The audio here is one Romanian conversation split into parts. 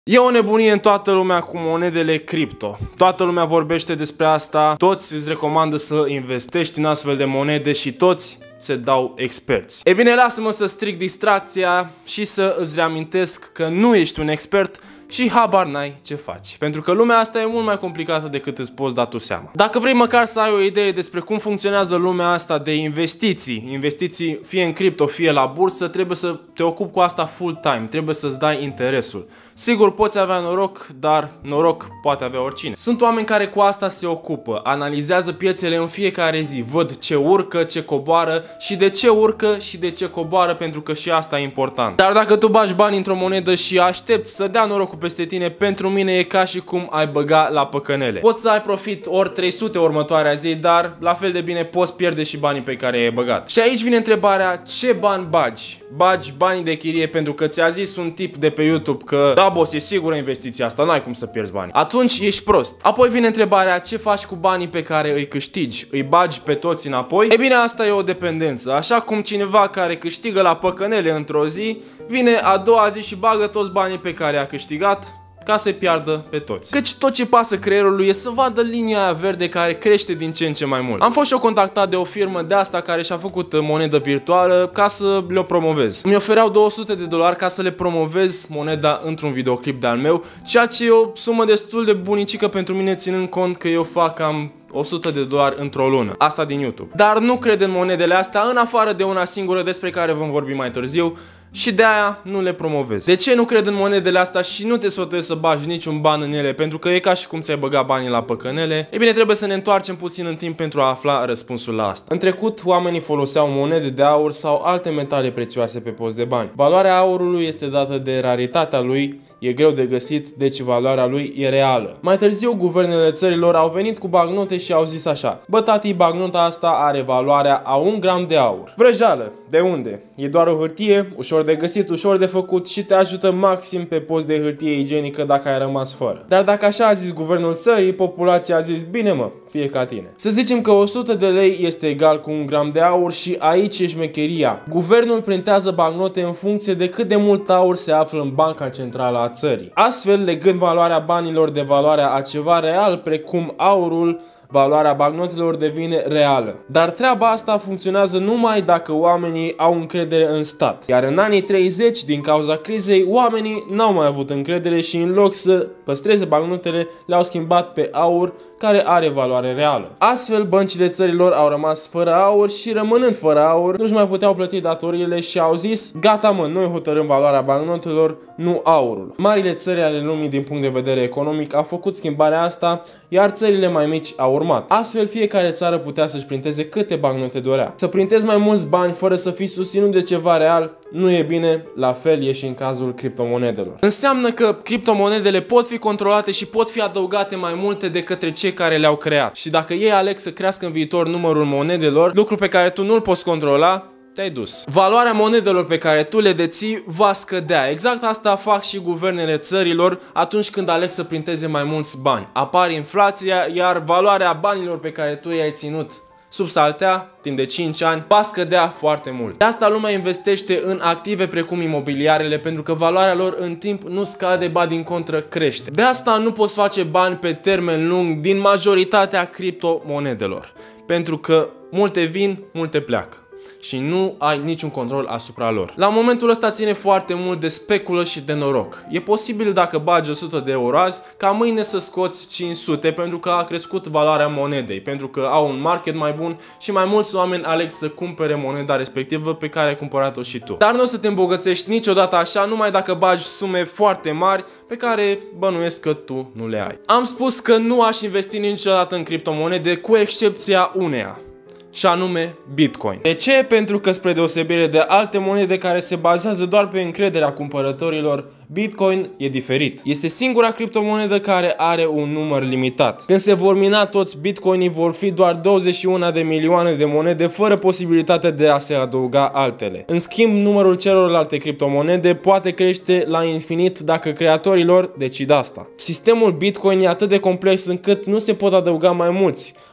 E o nebunie în toată lumea cu monedele cripto. Toată lumea vorbește despre asta, toți îți recomandă să investești în astfel de monede și toți se dau experți. E bine, lasă-mă să stric distracția și să îți reamintesc că nu ești un expert și habar n-ai ce faci. Pentru că lumea asta e mult mai complicată decât îți poți da tu seama. Dacă vrei măcar să ai o idee despre cum funcționează lumea asta de investiții fie în cripto, fie la bursă, trebuie să te ocupi cu asta full time, trebuie să-ți dai interesul. Sigur, poți avea noroc, dar noroc poate avea oricine. Sunt oameni care cu asta se ocupă, analizează piețele în fiecare zi, văd ce urcă, ce coboară și de ce urcă și de ce coboară, pentru că și asta e important. Dar dacă tu bagi bani într-o monedă și aștepți să dea norocul peste tine, pentru mine e ca și cum ai băga la păcănele. Poți să ai profit ori 300 următoarea zi, dar la fel de bine poți pierde și banii pe care i-ai băgat. Și aici vine întrebarea, ce bani bagi? Bagi banii de chirie pentru că ți-a zis un tip de pe YouTube că da, boss, e sigură investiția asta, n-ai cum să pierzi bani. Atunci ești prost. Apoi vine întrebarea, ce faci cu banii pe care îi câștigi? Îi bagi pe toți înapoi? E bine, asta e o dependență. Așa cum cineva care câștigă la păcănele într-o zi, vine a doua zi și bagă toți banii pe care a câștigat ca să-i piardă pe toți. Căci tot ce pasă creierului e să vadă linia aia verde care crește din ce în ce mai mult. Am fost și eu contactat de o firmă de asta care și-a făcut monedă virtuală ca să le-o promovez. Mi ofereau $200 ca să le promovez moneda într-un videoclip de-al meu, ceea ce e o sumă destul de bunicică pentru mine, ținând cont că eu fac cam $100 într-o lună. Asta din YouTube. Dar nu cred în monedele astea, în afară de una singură despre care vom vorbi mai târziu, și de aia nu le promovez. De ce nu cred în monedele astea și nu te sfătuiesc să bagi niciun ban în ele? Pentru că e ca și cum ți-ai băgat banii la păcănele. E bine, trebuie să ne întoarcem puțin în timp pentru a afla răspunsul la asta. În trecut, oamenii foloseau monede de aur sau alte metale prețioase pe post de bani. Valoarea aurului este dată de raritatea lui, e greu de găsit, deci valoarea lui e reală. Mai târziu, guvernele țărilor au venit cu bagnote și au zis așa: bă, tati, bagnota asta are valoarea a 1 gram de aur. Vrăjeală! De unde? E doar o hârtie, ușor de găsit, ușor de făcut și te ajută maxim pe post de hârtie igienică dacă ai rămas fără. Dar dacă așa a zis guvernul țării, populația a zis: bine mă, fie ca tine. Să zicem că 100 de lei este egal cu 1 gram de aur și aici e șmecheria. Guvernul printează bagnote în funcție de cât de mult aur se află în banca centrală a țării. Astfel, legând valoarea banilor de valoarea a ceva real, precum aurul, valoarea bagnotelor devine reală. Dar treaba asta funcționează numai dacă oamenii au încredere în stat. Iar în anii 30, din cauza crizei, oamenii n-au mai avut încredere și în loc să păstreze bagnotele, le-au schimbat pe aur, care are valoare reală. Astfel, băncile țărilor au rămas fără aur și, rămânând fără aur, nu-și mai puteau plăti datoriile și au zis: gata mă, noi hotărâm valoarea bagnotelor, nu aurul. Marile țări ale lumii din punct de vedere economic au făcut schimbarea asta, iar țările mai mici au urmat. Astfel, fiecare țară putea să-și printeze câte bagnote dorea. Să printezi mai mulți bani fără să fii susținut de ceva real nu e bine, la fel e și în cazul criptomonedelor. Înseamnă că criptomonedele pot fi controlate și pot fi adăugate mai multe de către cei care le-au creat. Și dacă ei aleg să crească în viitor numărul monedelor, lucru pe care tu nu-l poți controla, te-ai dus. Valoarea monedelor pe care tu le deții va scădea. Exact asta fac și guvernele țărilor atunci când aleg să printeze mai mulți bani. Apare inflația, iar valoarea banilor pe care tu i-ai ținut sub saltea timp de 5 ani va scădea foarte mult. De asta lumea investește în active precum imobiliarele, pentru că valoarea lor în timp nu scade, ba din contră crește. De asta nu poți face bani pe termen lung din majoritatea criptomonedelor, pentru că multe vin, multe pleacă și nu ai niciun control asupra lor. La momentul ăsta ține foarte mult de speculă și de noroc. E posibil, dacă bagi 100 de euro azi, ca mâine să scoți 500 pentru că a crescut valoarea monedei, pentru că au un market mai bun și mai mulți oameni aleg să cumpere moneda respectivă pe care ai cumpărat-o și tu. Dar nu o să te îmbogățești niciodată așa, numai dacă bagi sume foarte mari pe care bănuiesc că tu nu le ai. Am spus că nu aș investi niciodată în criptomonede, cu excepția uneia, și anume Bitcoin. De ce? Pentru că, spre deosebire de alte monede care se bazează doar pe încrederea cumpărătorilor, Bitcoin e diferit. Este singura criptomonedă care are un număr limitat. Când se vor mina toți Bitcoinii, vor fi doar 21 de milioane de monede, fără posibilitatea de a se adăuga altele. În schimb, numărul celorlalte criptomonede poate crește la infinit dacă creatorii lor decid asta. Sistemul Bitcoin e atât de complex încât nu se pot adăuga mai mulți.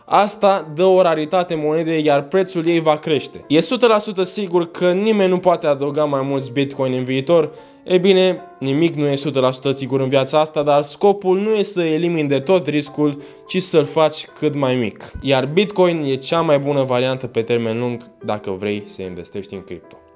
Asta dă o raritate monedei, iar prețul ei va crește. E 100% sigur că nimeni nu poate adăuga mai mulți Bitcoin în viitor. E bine, nimic nu e 100% sigur în viața asta, dar scopul nu e să elimini de tot riscul, ci să-l faci cât mai mic. Iar Bitcoin e cea mai bună variantă pe termen lung dacă vrei să investești în cripto.